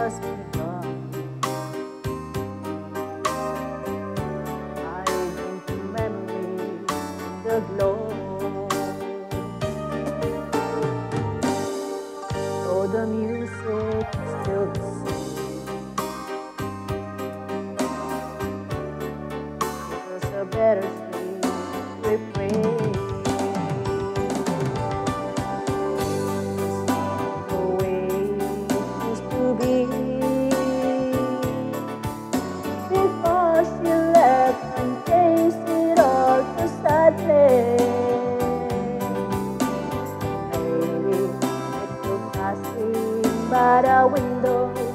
just begun. Hide into memories in the glow. Though the music is still the same, give us a better sleep, we pray. Before she left and tasted all the sadness, maybe it was passing by the window.